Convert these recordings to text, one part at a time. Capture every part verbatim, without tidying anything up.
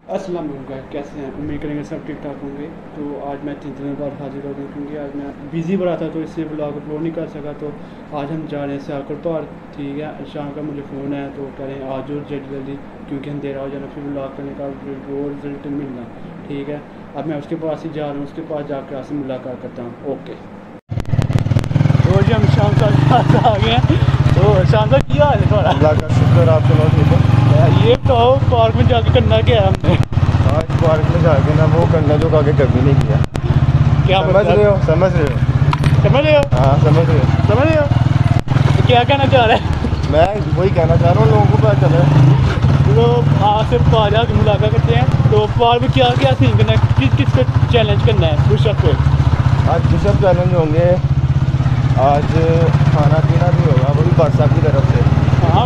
अस्सलाम वालेकुम, कैसे हैं? उम्मीद करेंगे सब ठीक ठाक होंगे। तो आज मैं तीन दिनों बाद हाजिर हो गई क्योंकि आज मैं बिज़ी बड़ा था तो इसलिए ब्लॉग अपलोड नहीं कर सका। तो आज हम जा रहे हैं सियालकोट पार्क। ठीक है, शाम का मुझे फ़ोन आया तो कह रहे हैं आज और जल्दी जल्दी क्योंकि अंधेरा हो जाना, फिर ब्लॉग करने का वो रिजल्ट मिलना। ठीक है, अब मैं उसके पास ही जा रहा हूँ, उसके पास जाकर आपसे मुलाकात करता हूँ। ओके, तो जी हम शाम साहब आ गए हैं। तो शाम साहब क्या हाल है थोड़ा? अल्लाह का शुक्र, आप सुनो ठीक है। ये तो पार्क में जाके करना क्या है हमने? आज पार्क में जाके ना वो करना जो आगे कभी नहीं किया। क्या समझ रहे हो? समझ रहे हो? समझ रहे हो? हाँ समझ रहे हो। समझ रहे हो? तो क्या कहना चाह रहे हैं? मैं वही कहना चाह रहा हूँ, लोगों को पता चले। तो आपसे पार जाकर मुलाकात करते हैं। तो पार में क्या क्या सीन करना है, किस किस का चैलेंज करना है पुशअप पे? आज पुशअप चैलेंज होंगे, आज खाना पीना भी होगा, वो भी बादशाह की तरफ से। हाँ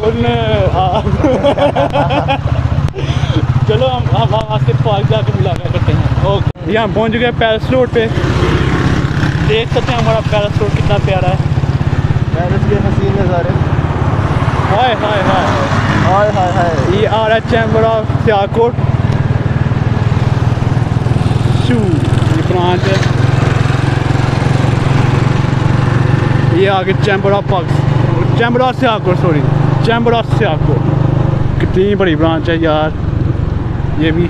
चलो हम हम आपसे पार्क जाकर मुलाकात करते हैं। ओके, यहाँ पहुँच गए पैलेस रोड पे। देख सकते हैं हमारा पैलेस रोड कितना प्यारा है। पैलेस के हसीन नज़ारे। हाय हाय हाय हाय हाय हाय। ये आ रहा है चैम्बर ऑफ सियालकोट शू, ये ब्रांच है। ये आगे chamber of park, chamber of Sialkot, sorry chamber of Sialkot. कितनी बड़ी ब्रांच है यार ये भी,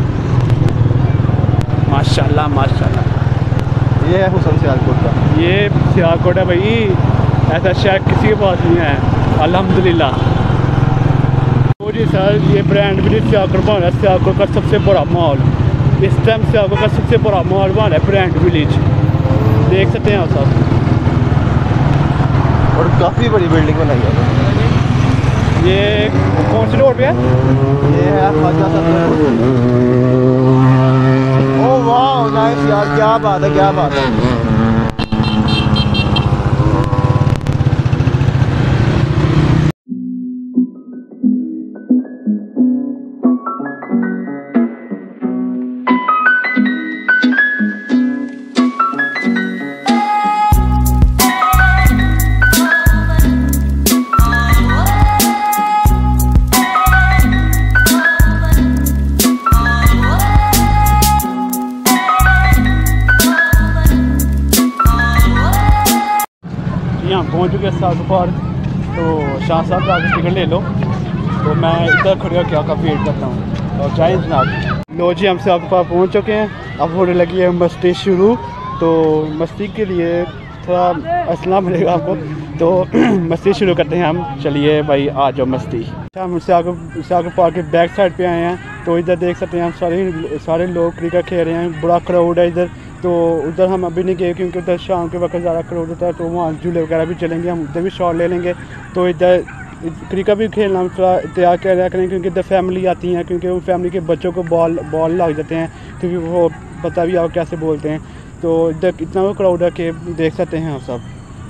माशाल्लाह माशाल्लाह। ये है हुसन सियालकोट का। ये सियालकोट है भाई, ऐसा शायद किसी के पास नहीं है अल्हम्दुलिल्लाह। तो जी सर, ये ब्रांड भी सियालकोट बना है, सियालकोट का सबसे बड़ा मॉल। इस टाइम सियालकोट का सबसे बड़ा मॉल बना है ब्रांड विलेज, देख सकते हैं आप सब। और काफ़ी बड़ी बिल्डिंग बनाई है। ये कौन सी रोड पे है? ये है ख्वाजा साहब। ओह वाह नाइस यार, क्या बात है, क्या बात है। यहाँ पहुँच चुके हैं सियालकोट पार्क। तो शाह साहब जाकर टिकट ले लो, तो मैं इधर खड़े होकर आपका वेट करता हूँ। और जय जनाब। लो जी, हम सियालकोट पार्क पहुँच चुके हैं। अब होने लगी है मस्ती शुरू। तो मस्ती के लिए थोड़ा असला मिलेगा आपको, तो मस्ती शुरू करते हैं हम। चलिए भाई आ जाओ मस्ती। हम सियालकोट सियालकोट पार्क के बैक साइड पे आए हैं। तो इधर देख सकते हैं हम सारे सारे लोग क्रिकेट खेल रहे हैं, बड़ा क्राउड है इधर। तो उधर हम अभी नहीं गए क्योंकि उधर शाम के वक्त ज़्यादा क्राउड होता है, तो वहाँ झूले वगैरह भी चलेंगे, हम उधर भी शॉट ले लेंगे। तो इधर क्रिकेट भी खेलना हम थोड़ा तैयार कर रहा करें क्योंकि इधर फैमिली आती हैं, क्योंकि वो फैमिली के बच्चों को बॉल बॉल लग जाते हैं, क्योंकि वो पता भी आप कैसे बोलते हैं। तो इधर इतना वो क्राउड है कि देख सकते हैं आप सब।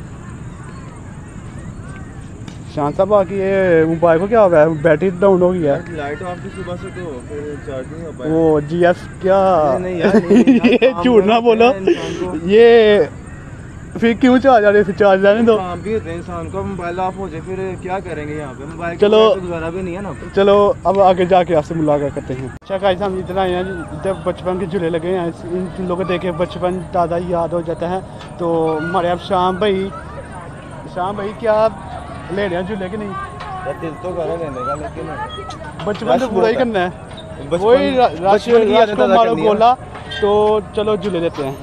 शान साहब बाकी ये मोबाइल को क्या हो गया है, बैटरी डाउन हो गया है। लाइट ऑफ थी सुबह से, तो फिर चार्ज नहीं हो पाया। वो जी एस क्या नहीं, नहीं, यार, नहीं, नहीं, ये झूठ ना बोलो, ये फिर क्यों चार्ज आ रहे, फिर चार्ज जाने दो। काम भी होते हैं इंसान को, मोबाइल ऑफ हो जाए फिर क्या करेंगे यहाँ पे। मोबाइल चलो गुजारा भी नहीं है ना। चलो अब आगे जाके आपसे मुलाकात करते हैं। अच्छा गाइस, हम इतना आए हैं, इधर बचपन के झूले लगे हैं। इन झूलों को देख के बचपन ज़्यादा याद हो जाता है। तो हमारे अब शाम भाई शाम भाई क्या ले रहे हैं झूले के नहीं? दिल तो कर लेने का, लेकिन बचपन तो पूरा ही करना है। बचपन वही बचपन की यादें ताज़ा मारो करनी है। गोला। तो चलो झूले देते हैं।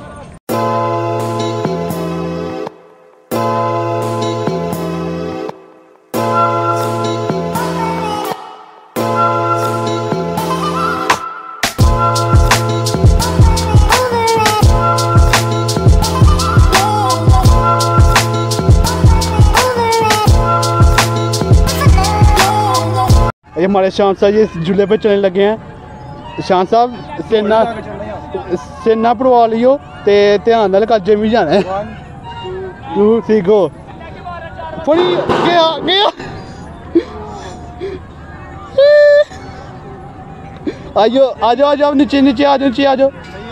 ये हमारे शान साहब ये झूले पे चलने लगे हैं। शान साहब सेना सेना पड़वा लियो ते ध्यान नाल कल जिम भी जाना है। Two three go. फड़ी गया गया। आइयो आ जाओ आ जाओ, नीचे नीचे आ जाओ, नीचे आ जाओ।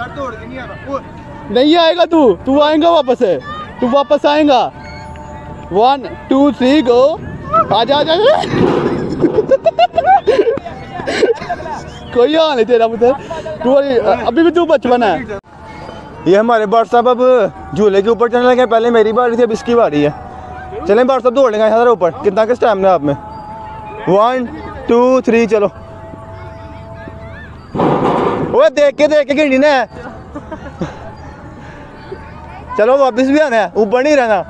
नहीं आएगा तू तू आएगा वापस है, तू वापस आएगा। One two three go. आ जा आ जा। कोई हाल नहीं तेरा पुत्र, तू अभी भी तू बचपन है। ये हमारे भाट साहब अब झूले के ऊपर चलने लगे। पहले मेरी बारी थी, अब इसकी बारी है। चलें भाट साहब, दौड़ लेंगे यहाँ ऊपर। कितना किस टाइम में आप में? वन टू थ्री चलो। वो देख के देख के गिरनी ना है। चलो वापस भी आना है, ऊपर नहीं रहना।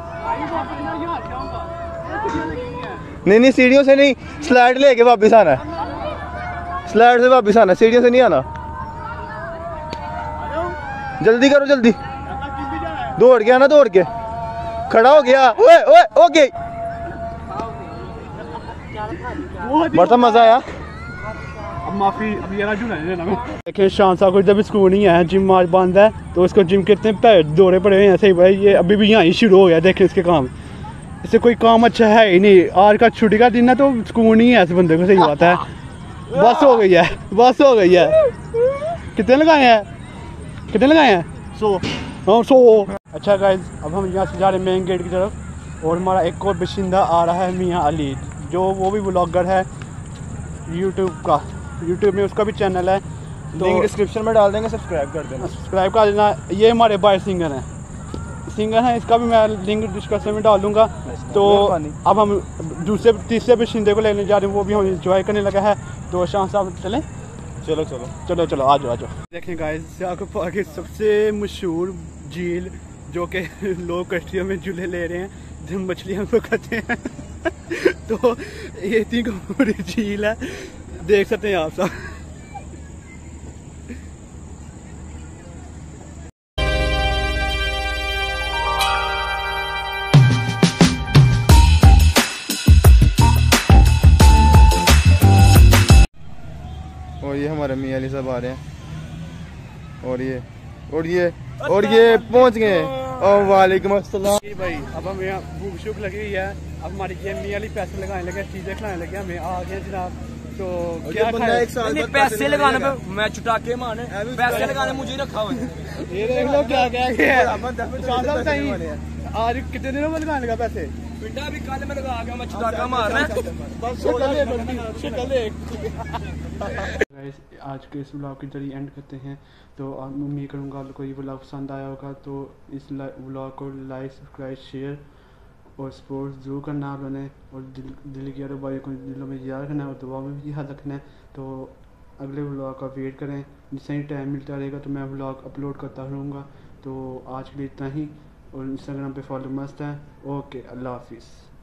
नहीं नहीं सीढ़ियों से नहीं, स्लाइड लेके वापस आना है। स्लाइड से वापस आना, सीढ़ियों से नहीं आना। जल्दी करो जल्दी, दौड़ के आना, दौड़ के। खड़ा हो गया। ओए ओए ओके, बड़ा मजा आया। अब माफी अभी यार झूला नहीं लेना मैं। देखें शान साहब को जब स्कूल नहीं है, जिम आज बंद है, तो उसको जिम कितने पैर दौरे पड़े हुए हैं। सही भाई ये अभी भी यहाँ ही शुरू हो गया। देखें इसके काम, इससे कोई काम अच्छा है ही नहीं। आज का छुट्टी का दिन है तो स्कूल नहीं है इस बंदे को। सही बात है, बस हो गई है, बस हो गई है। कितने लगाए हैं, कितने लगाए हैं? सौ। हाँ सौ। अच्छा गाइस, अब हम यहाँ से जा रहे हैं मेन गेट की तरफ, और हमारा एक और बाशिंदा आ रहा है मियाँ अली, जो वो भी व्लॉगर है यूट्यूब का। यूट्यूब में उसका भी चैनल है, तो लिंक डिस्क्रिप्शन में डाल देंगे, सब्सक्राइब कर देना। सब्सक्राइब कर देना। ये हमारे भाई सिंगर हैं, सिंगर हैं, इसका भी मैं लिंक डिस्क्रिप्शन में डाल दूँगा। तो अब हम दूसरे तीसरे बाशिंदे को लेने जा रहे हैं, वो भी हम इंजॉय करने लगा है। तो शाम साहब चलें? चलो चलो चलो चलो आ जाओ आ जाओ। देखें गाइस, सियाकुपा की सबसे मशहूर झील, जो कि लोग कश्तियों में झूले ले रहे हैं, जब मछलियाँ को खाते हैं। तो ये इतनी बड़ी झील है, देख सकते हैं आप सब। और ये हमारे मियाँ अली साहब आ रहे हैं, और ये और ये और ये पहुंच गए। और वालेकुम अस्सलाम भाई, अब हम यहाँ भूख शूख लगी हुई है। अब हमारी ये मियाँ अली पैसे लगाने लगे, चीजें खिलाने लगे, हमें आ गए जनाब। तो क्या नहीं, पैसे लगाने पे मैं चुटाके माने, पैसे लगाने मुझे रखा हुआ है। ये देख लो क्या क्या है। आज कितने दिनों में लगाने लगा पैसे? पिंडा भी काले में लगा गया, मैं चुटाका मार रहा गाइस, आज के इस व्लॉग के जरिए एंड करते हैं। तो उम्मीद करूँगा आपको ये व्लॉग पसंद आया होगा। तो इस व्लॉग को लाइक सब्सक्राइब शेयर और सपोर्ट जरूर करना आप लोगों ने, और दिल दिल की और भाई को दिलों में याद रखना है, और दुआ में भी याद रखना है। तो अगले व्लॉग का वेट करें, जिससे ही टाइम मिलता रहेगा तो मैं व्लॉग अपलोड करता रहूँगा। तो आज के लिए इतना ही, और इंस्टाग्राम पे फॉलो मस्त है। ओके, अल्लाह हाफिज़।